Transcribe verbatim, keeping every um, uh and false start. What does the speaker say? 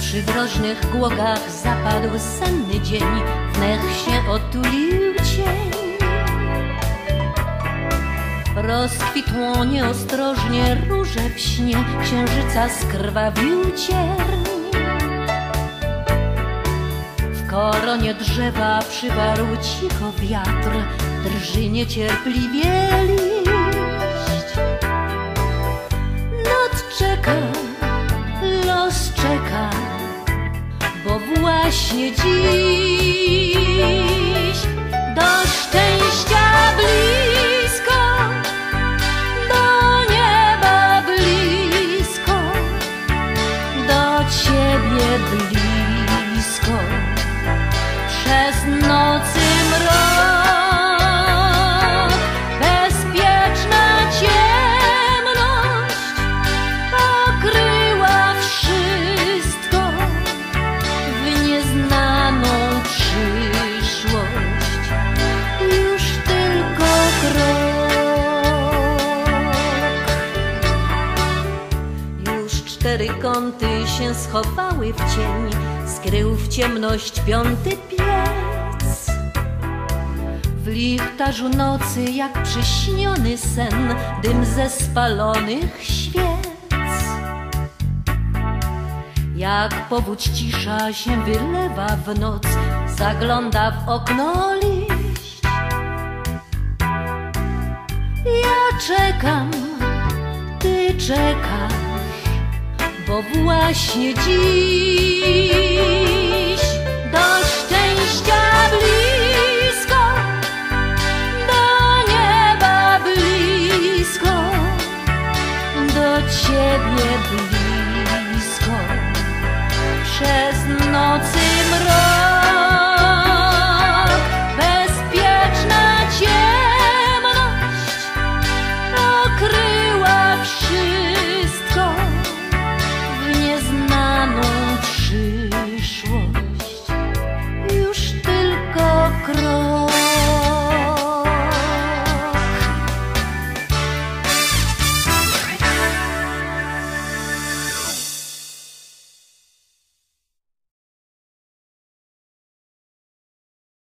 Przy drożnych głogach zapadł senny dzień, wnet się otulił cień. Rozkwitło nieostrożnie róże w śnie, księżyca skrwawił cierń. W koronie drzewa przywarł cicho wiatr, drży niecierpliwie liść. Noc czeka, los czeka, bo właśnie dziś do szczęścia blisko, do nieba blisko, do ciebie blisko. Przez nocy mrok, bezpieczna ciemność pokryła wszystko w nieznaną przyszłość. Już tylko krok, już cztery kąty się schowały w cień, skrył w ciemność piąty piec. W lichtarzu nocy jak przyśniony sen, dym ze spalonych świec. Jak powódź cisza się wylewa w noc, zagląda w okno liść. Ja czekam, ty czekasz, bo właśnie dziś